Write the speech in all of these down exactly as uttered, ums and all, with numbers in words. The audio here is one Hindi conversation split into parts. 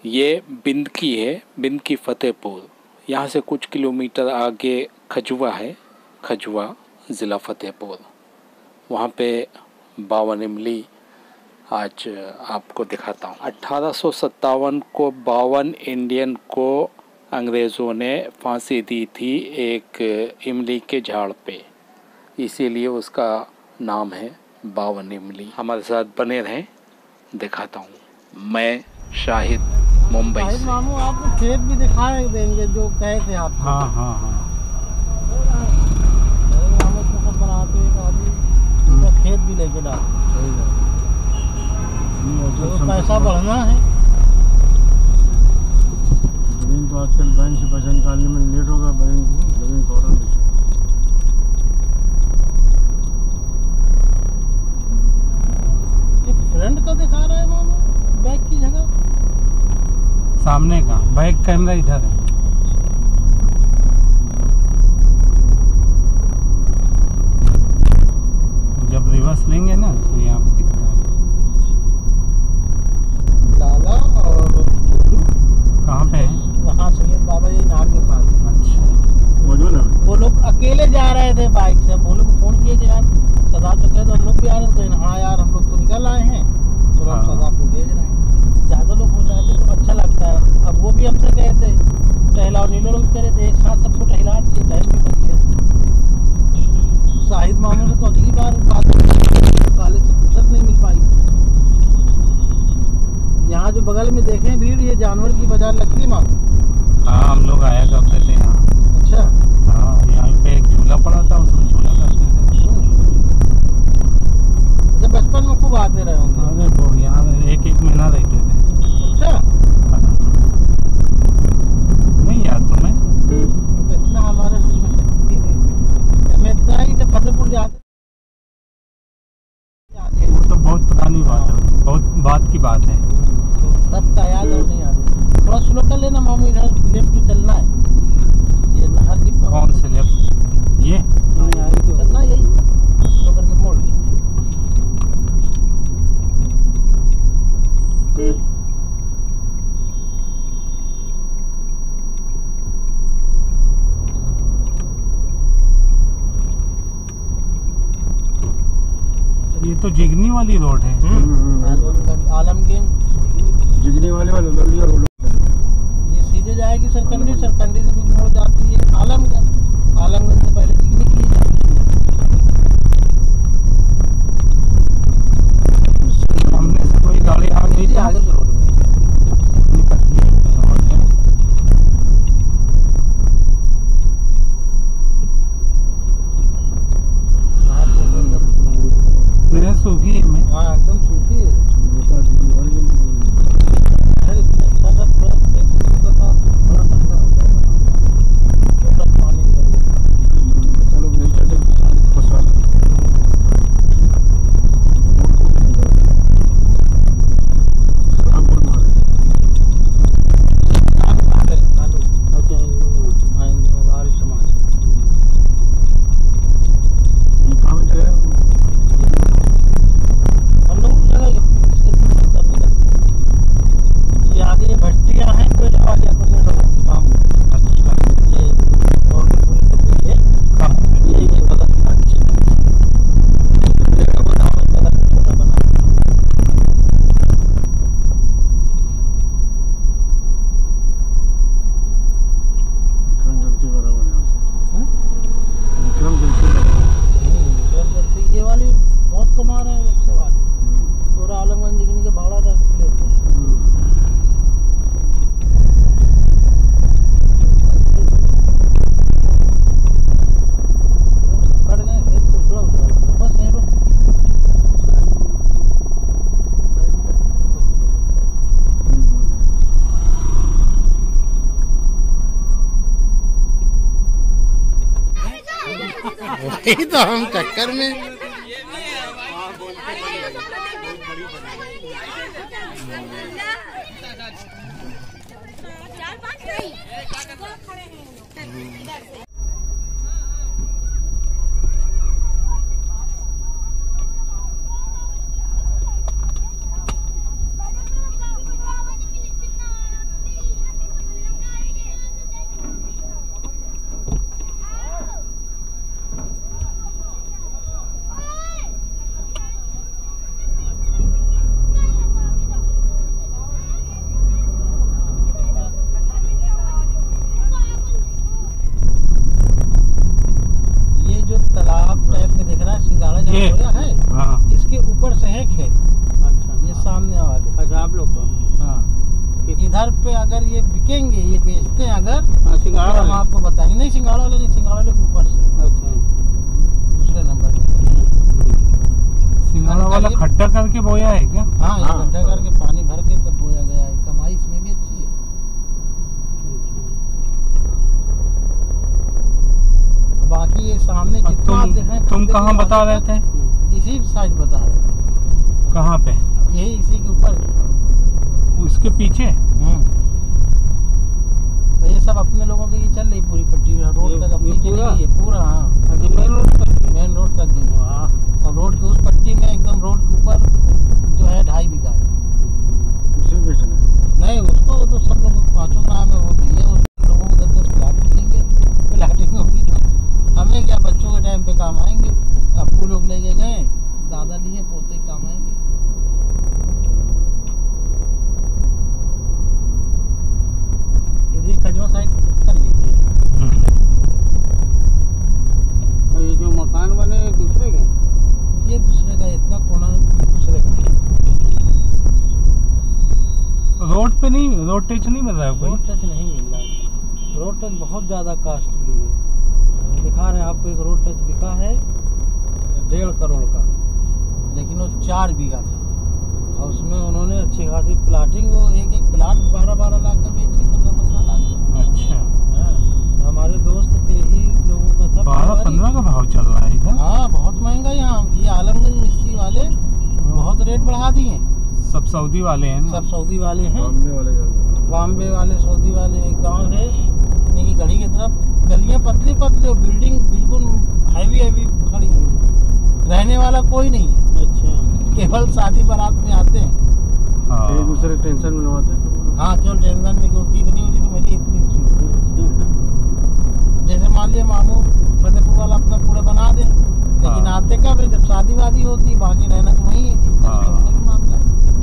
ये बिंद की है, बिंद की फतेहपुर। यहाँ से कुछ किलोमीटर आगे खजुआ है, खजुआ ज़िला फतेहपुर। वहाँ पे बावन इमली आज आपको दिखाता हूँ। अठारह सौ सत्तावन को बावन इंडियन को अंग्रेज़ों ने फांसी दी थी एक इमली के झाड़ पे, इसीलिए उसका नाम है बावन इमली। हमारे साथ बने रहें, दिखाता हूँ। मैं शाहिद, मुंबई से। मामू आपको खेत भी दिखाए देंगे जो कहे थे आप। हाँ हाँ हाँ मामू को सब बनाते एक आदमी तो खेत भी लेके डालते। तो पैसा बढ़ना है। जमीन तो आजकल बैंक से पैसा निकालने में लेट होगा, बैंक को जमीन फौरन बेचो। एक फ्रंट का दिखा रहा है मामू, बैक की जगह सामने का बैक कैमरा इधर है। जब रिवर्स लेंगे ना तो यहाँ पे दिखता है डाला। और कहाँ पे है? वहाँ सैयद बाबा जी नार के पास। अच्छा, वो जो ना वो लोग अकेले जा रहे थे बाइक से। वो लोग फोन किए कि यार सदा तो कहे तो हम लोग भी आ रहे थे। हाँ यार हम लोग तो निकल आए हैं, तो हम सदा को भेज रहे हैं। ज़्यादा लोग हो जाते तो अच्छा लगता है। अब वो भी हमसे कहे थे टहलाओ, नीलो लोग कह रहे थे एक साथ सबको टहला दिए, टाइम भी बन गया। शाहिद मामू से तो अगली बार बात काले से फुर्सत नहीं मिल पाई। यहाँ जो बगल में देखें भीड़, ये जानवर की बाजार लगती है मामू। हाँ, हम लोग आया करते थे यहाँ। अच्छा, हाँ, यहाँ पे एक झूला पड़ा था, उसमें झूला करते थे। जब बचपन में खूब आते रहे होंगे। अरे वो यहाँ एक एक महीना रहते थे। अच्छा, नहीं याद तुम्हें? इतना हमारे हमें इतना ही जब फतेहपुर जाते। वो तो बहुत पुरानी बात है, बहुत बात की बात है। तो सब का याद और नहीं याद। थोड़ा स्लो कर लेना मामू, इधर लेफ्ट में चलना है। ये नहर की कौन से लेफ्ट? ये चलना, यही स्लो करके मोड़ ली। ये तो जिगनी वाली रोड है। आलमगंज जिगनी वाले वाली रोड। ये सीधे जाएगी सरकंडी, सरकंडी से भी मोड़ जाती है आलमगंज। आलमगंज से पहले जिगनी की जाती है। सामने से कोई गाड़ी आ गई थी आगे रोड में। सूखी में। हाँ एकदम सूखी है। वही तो हम चक्कर में। ये बिकेंगे, ये बेचते हैं अगर हाँ, सिंघाड़ा हम वाले। आपको बताएंगे। नहीं सिंघाड़ा वाले नहीं, सिंघाड़ा वाले ऊपर से अच्छा, दूसरे नंबर। सिंघाड़ा वाला खट्टा करके बोया है क्या? हाँ, ये हाँ। गड्ढा करके पानी भर के तब बोया गया है। कमाई इसमें भी अच्छी है। बाकी ये सामने अब जितना आप देख रहे तुम हैं, तुम खंबे कहाँ के बता आगे रहे तक थे? इसी साइड बता रहे थे, कहाँ पे? यही इसी के ऊपर। उसके पीछे? हम्म। तो ये सब अपने लोगों की ये चल रही पूरी पट्टी रोड ये- तक अपनी ये चली पूरा? गई है पूरा। हाँ, मेन रोड तक? मेन रोड तक गई है। और रोड की उस पट्टी में एकदम रोड के ऊपर जो है ढाई बीघा है। उसे बेचना नहीं, उसको तो सब लोग पाँचों नाम है वो भैया, उस लोगों को दस दस प्लाट मिलेंगे। प्लाटिंग होगी तो हमें क्या, बच्चों के टाइम पे काम आएंगे। अब्बू लोग लेके गए, दादा लिए, पोते काम आएंगे। इधर खजवा साइड कर लीजिए। ये जो मकान बने दूसरे के? ये दूसरे का, इतना कोना दूसरे का। रोड पे नहीं, रोड टच नहीं मिल रहा है कोई? रोड टच नहीं मिल रहा है। रोड टच बहुत ज़्यादा कॉस्टली है। दिखा रहे हैं आपको, एक रोड टच बिका है डेढ़ करोड़ का, लेकिन वो चार बीघा था और उसमें उन्होंने अच्छी खासी प्लाटिंग, वो एक एक प्लाट बारह बारह लाख का बेची, पंद्रह पंद्रह लाख का। अच्छा, हाँ, हमारे दोस्त के ही लोगों का था। बारह पंद्रह का भाव चल रहा है क्या? हाँ, बहुत महंगा यहाँ। ये आलमगंज मिस्त्री वाले बहुत रेट बढ़ा दिए। सब सऊदी वाले हैं ना? सब सऊदी वाले हैं, बॉम्बे वाले बॉम्बे वाले, सऊदी वाले। एक गांव है की गली की तरफ, गलियां पतली पतली और बिल्डिंग बिल्कुल हैवी हैवी खड़ी है। रहने वाला कोई नहीं है। अच्छा, केवल शादी बारात में आते हैं। हाँ, एक दूसरे टेंशन में लगाते हैं। हाँ, केवल टेंशन में, क्योंकि इतनी ऊँची तो मेरी इतनी ऊँची होगी। जैसे मान लिया मामू फतेहपुर वाला अपना पूरा बना दे, लेकिन हाँ। आते कब है जब शादी वादी होती है, बाकी रहना तो वही है। इस तरह हाँ। का मामला है।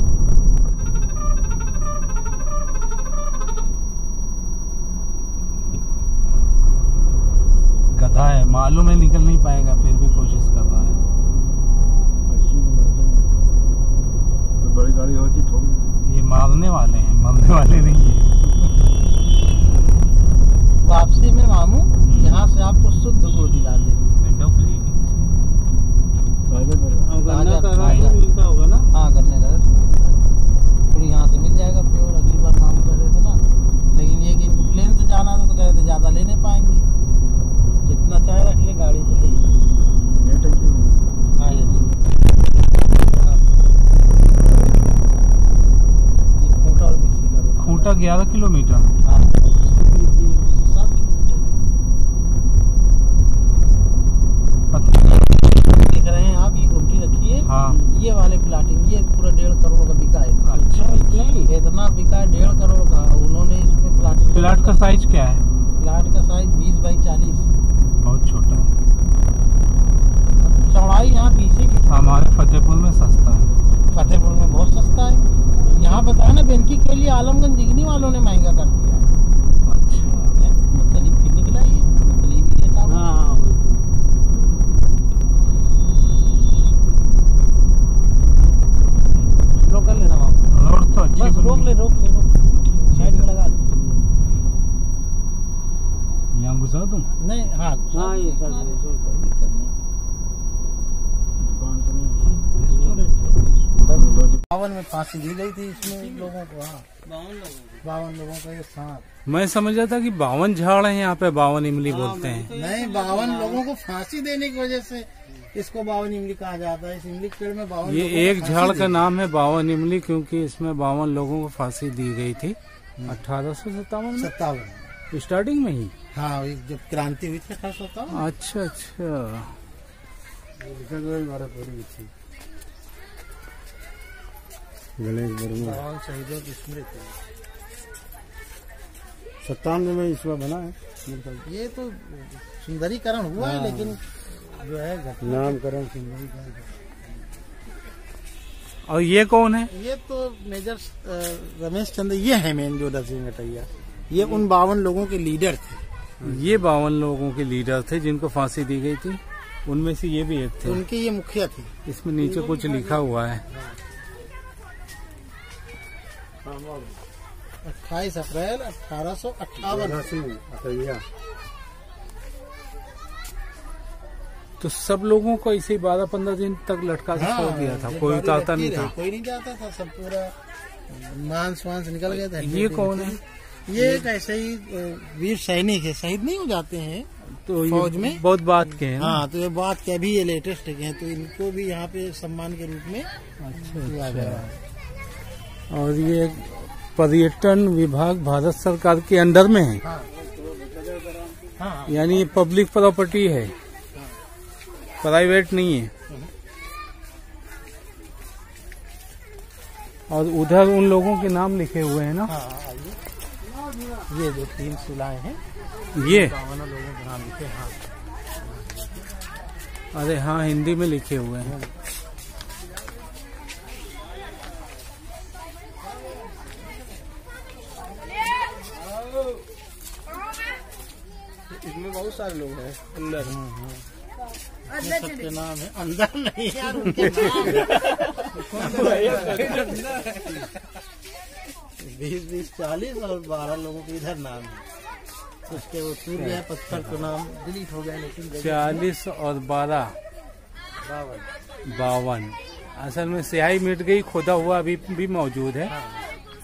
गधा है, मालूम है निकल नहीं पाएगा, फिर भी कोशिश कर रहा है। बड़ी गाड़ी होती ठोक। ये मारने वाले हैं, मरने वाले नहीं है। वापसी में मामू यहाँ से आपको शुद्ध गुड़ दिला दे। गन्ना का ताजा- रस मिलता होगा ना? हाँ, गन्ने का रस मिलता है। गुड़ यहाँ से मिल जाएगा प्योर। अगली बार मामू कह रहे थे ना, लेकिन ये कि इनको प्लेन से जाना था तो कह रहे थे ज़्यादा ले नहीं पाएंगे, जितना चाहे रख ले, गाड़ी तो है ही। हाँ, ये खूंटा और मिस्सी का रोड। खूंटा ग्यारह किलोमीटर। हाँ, सात किलोमीटर देख रहे हैं आप। ये गुमटी रखी है। हाँ, ये वाले प्लाटिंग, ये पूरा डेढ़ करोड़ का बिका है। अच्छा, इतना बिका है डेढ़ करोड़ का। उन्होंने इसमें प्लाटिंग, प्लाट का साइज क्या है? प्लाट का साइज बीस बाई चालीस। बहुत छोटा है। चौड़ाई यहाँ बीस की। हमारे फतेहपुर में सस्ता है। फतेहपुर में बहुत सस्ता है। यहाँ बताया ना, बेनकी के लिए आलमगंज दिगनी वालों ने महंगा कर दिया है। अच्छा, मतलब फिर निकला ये, मतलब भी रेट आ। हाँ, रोक कर लेना वहाँ, रोड तो अच्छी बस बन रोक गई। ले रोक ले रोक साइड में लगा ले। यहाँ घुसा दूँ? नहीं, हाँ हाँ, ये कर दे, कोई दिक्कत नहीं। दुकान तो नहीं। बावन में फांसी दी गई थी इसमें लोगों को। हाँ, बावन लोगों का ये साथ। मैं समझ रहा था कि बावन झाड़ है यहाँ पे, बावन इमली बोलते हैं। नहीं, बावन लोगों को फांसी देने की वजह से इसको बावन इमली कहा जाता है। इस इमली के पेड़ में बावन ये एक झाड़ का नाम है बावन इमली, क्योंकि इसमें बावन लोगों को फांसी दी गई थी अठारह सौ सत्तावन में, सत्तावन स्टार्टिंग में ही। हाँ, जब क्रांति हुई थी अठारह सौ सत्तावन। अच्छा अच्छा, बावन शहीदों की स्मृति। सत्तानवे में इसमें बना है। ये तो सुंदरीकरण हुआ है, लेकिन जो है घटना, नामकरण सुंदरीकरण। और ये कौन है? ये तो मेजर अ, रमेश चंद्र, ये है मेन जो सिंह घटैया। ये उन बावन लोगों के लीडर थे। ये बावन लोगों के लीडर थे जिनको फांसी दी गई थी, उनमें से ये भी एक थे। उनके ये मुखिया थे। इसमें नीचे कुछ लिखा हुआ है। अट्ठाईस अप्रैल अठारह सौ अट्ठावन। तो सब लोगों को ऐसे बारह पंद्रह दिन तक लटका के छोड़ दिया था, कोई उतारता नहीं था, कोई नहीं जाता था, सब पूरा मांस वांस निकल गया था। ये कौन है? ये एक ऐसे ही वीर सैनिक है, शहीद नहीं हो जाते हैं तो फौज में, बहुत बात के हैं। हाँ, तो ये बात के अभी ये लेटेस्ट है, तो इनको भी यहाँ पे सम्मान के रूप में अच्छा, किया गया। और ये पर्यटन विभाग भारत सरकार के अंडर में है। हाँ, हाँ, यानी ये पब्लिक प्रॉपर्टी है, प्राइवेट नहीं है। और उधर उन लोगों के नाम लिखे हुए हैं ना। हाँ, ये जो तीन शिलाएं हैं, ये बावन लोगों के नाम लिखे। हाँ, अरे हाँ, हिंदी में लिखे हुए हैं। इसमें बहुत सारे लोग हैं अंदर। सबके नाम है, अंदर नहीं यार, उनके बीस बीस चालीस और बारह लोगों के इधर नाम है। उसके वो टूट गया पत्थर, तो नाम डिलीट हो गया, लेकिन चालीस और बारह बावन बावन असल में स्याही मिट गई, खोदा हुआ अभी भी मौजूद है। हाँ।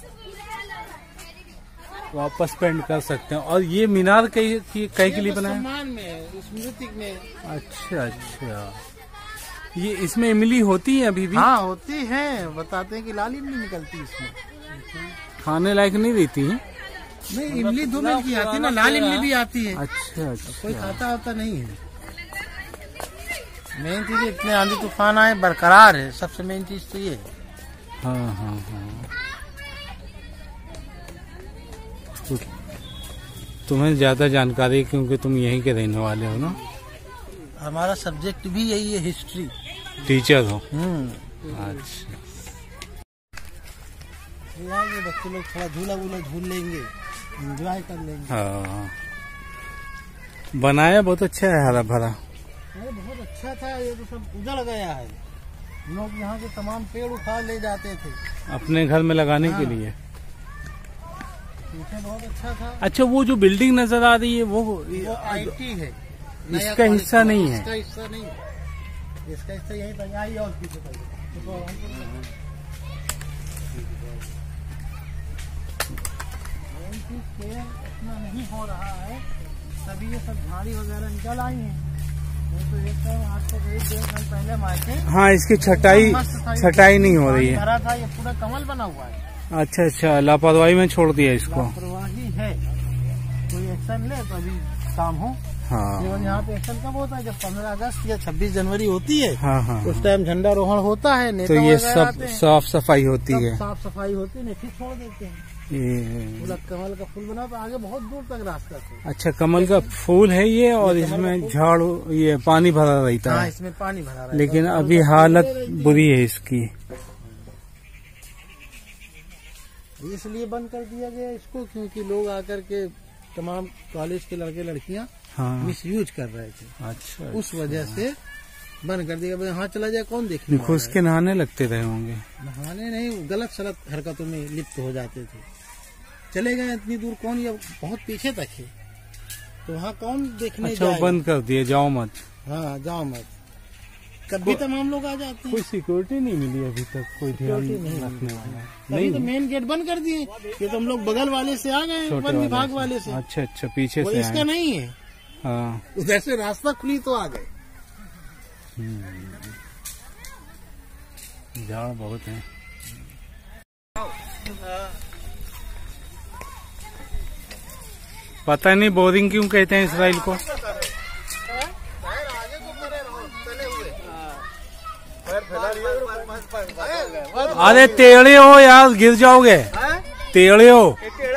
वापस पेंट कर सकते हैं। और ये मीनार कई कई के लिए बनाया? सम्मान में, स्मृति में। अच्छा अच्छा, ये इसमें इमली होती है अभी भी? हाँ, होती है, बताते हैं कि लाल इमली निकलती इसमें। खाने लायक नहीं रहती है? नहीं, इमली दो मिल की आती है ना, लाल इमली भी आती है। अच्छा अच्छा, कोई खाता होता नहीं है। मेन चीज इतने आंधी तूफान आए बरकरार है, सबसे मेन चीज तो ये है। हाँ हाँ हाँ। तो तुम्हें ज्यादा जानकारी क्योंकि तुम यहीं के रहने वाले हो ना? हमारा सब्जेक्ट भी यही है, हिस्ट्री। टीचर हो? हम्म। अच्छा, ये बच्चे लोग थोड़ा झूला वूला झूल लेंगे, एंजॉय कर लेंगे। हाँ, बनाया बहुत अच्छा है, हरा भरा। अरे बहुत अच्छा था, ये तो सब उजड़ गया है। लोग यहाँ के तमाम पेड़ उखाड़ ले जाते थे अपने घर में लगाने हाँ। के लिए। पीछे बहुत अच्छा था। अच्छा, वो जो बिल्डिंग नजर आ रही है वो, वो आईटी है, इसका हिस्सा नहीं है? इसका हिस्सा नहीं है, इसका हिस्सा यही था, यहाँ ही और पीछे था। इतना नहीं हो रहा है, तभी ये सब झाड़ी वगैरह निकल आई हैं। तो एक टाइम आज से करीब डेढ़ साल पहले हम आए थे। हाँ, इसकी छटाई छटाई नहीं हो रही है। भरा था, ये पूरा कमल बना हुआ है। अच्छा अच्छा, लापरवाही में छोड़ दिया इसको। लापरवाही है, कोई एक्शन ले तो अभी काम हो। हाँ, केवल यहाँ पे एक्शन कब होता है? जब पंद्रह अगस्त या छब्बीस जनवरी होती है। हाँ हाँ, उस टाइम झंडारोहण होता है, नेता तो ये वगैरह सब आते हैं, साफ सफाई होती है। साफ सफाई होती है, फिर छोड़ देते हैं। ये पूरा कमल का फूल बना, तो आगे बहुत दूर तक रास्ता था। अच्छा, कमल का फूल है ये, और इसमें झाड़, ये पानी भरा रहता हाँ, है। इसमें पानी भरा रहता है। लेकिन अभी हालत बुरी है इसकी, इसलिए बंद कर दिया गया इसको, क्योंकि लोग आकर के तमाम कॉलेज के लड़के लड़कियां हाँ। मिसयूज कर रहे थे। अच्छा, उस वजह से बंद कर दिया। यहाँ चला जाए कौन देखने वाला घुस के नहाने लगते रहे होंगे। नहाने नहीं, गलत सलत हरकतों में लिप्त हो जाते थे। चले गए इतनी दूर, कौन, या बहुत पीछे तक है, तो वहाँ कौन देखने अच्छा, जाएगा? बंद कर दिए, जाओ मत। हाँ, जाओ मत। कभी तमाम लोग आ जाते हैं। कोई सिक्योरिटी नहीं मिली अभी तक, कोई ध्यान नहीं रखने वाला नहीं, तो मेन गेट बंद कर दिए। ये तो हम लोग बगल वाले से आ गए, वन विभाग वाले से। अच्छा अच्छा, पीछे वो से इसका आए। नहीं है। हाँ, उधर से रास्ता खुली तो आ गए। झाड़ बहुत है। पता नहीं बोरिंग क्यों कहते हैं इसराइल को। अरे टेढ़े हो यार, गिर जाओगे। टेढ़े हो।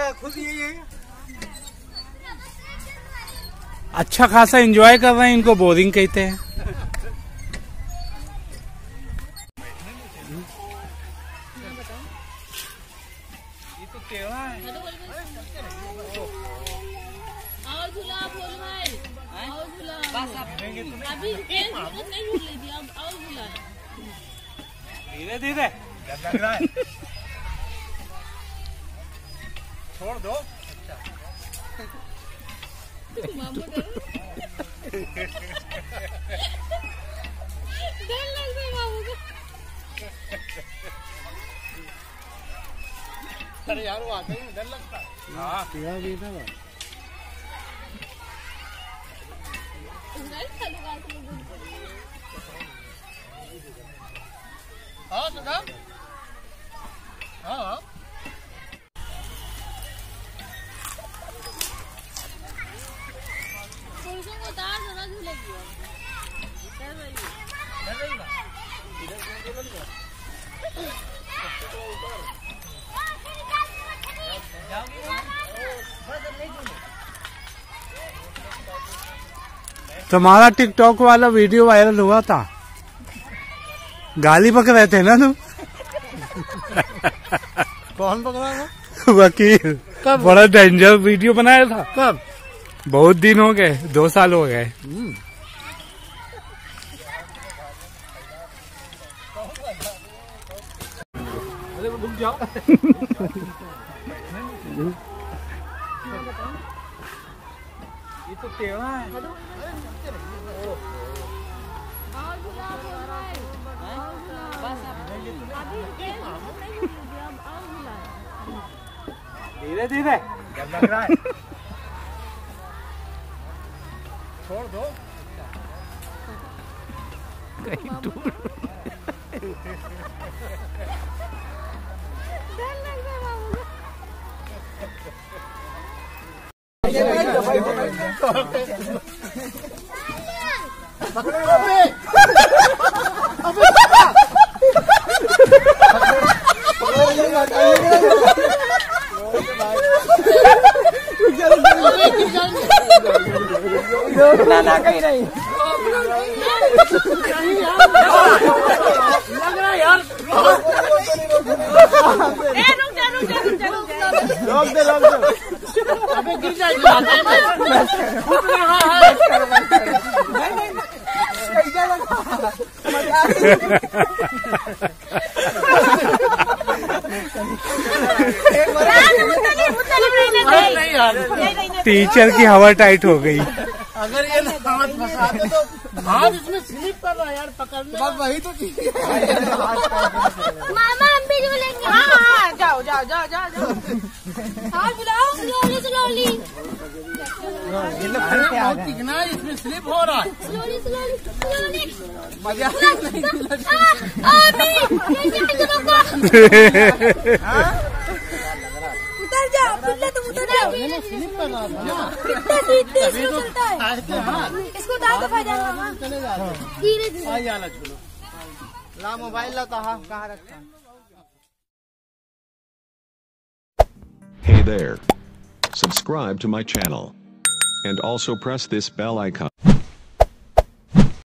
अच्छा खासा एंजॉय कर रहे हैं, इनको बोरिंग कहते हैं। धीरे धीरे लग रहा है। छोड़ दो। डर लग रहा है बाबू को। अरे यार वो आते ही डर लगता है। हाँ पिया भी था ना। हाँ सुधा। हाँ पुरुषों को उतार जरा झूलेगी। डर रही है। डर रही ना। इधर से निकल तुम्हारा टिकटॉक वाला वीडियो वायरल हुआ था, गाली पक रहे थे ना तुम। कौन पकड़ा था? वकील। कब? बड़ा डेंजर वीडियो बनाया था। कब? बहुत दिन हो गए, दो साल हो गए। अरे वो रुक जाओ। ये तो टेढ़ा है। धीरे धीरे लग रहा है। छोड़ दो। डर लग रहा है बाबू को। पकड़ो अबे। अबे ना ना कहीं नहीं लग रहा है यार। ए रुक जा रुक जा रुक जा रुक जा। रोक दे रोक दे। अबे गिर जाएगी। उठ रहा है। नहीं नहीं कैसा लगा? नहीं यार। टीचर की हवा टाइट हो गई। अगर ये हाथ फंसाते तो हाथ इसमें स्लिप कर रहा है यार पकड़ने। बस वही तो चीज है। मामा हम भी झूलेंगे। हाँ हाँ जाओ जाओ जाओ जाओ जाओ। हाँ बुलाओ स्लोली स्लोली। ये लोग बहुत चिकना है, इसमें स्लिप हो रहा है। Slowly slowly slowly. मजा नहीं। उतर जाओ पिल्ला, तुम उतर जाओ। स्लिप कर रहा था ना। कितना सीधे इसको चलता है। इसको डाल दो फायदा मामा। चले जाते हैं। धीरे धीरे। आई आला चलो। ला मोबाइल ला कहाँ कहाँ रखता है? Hey there. Subscribe to my channel. And also press this bell icon.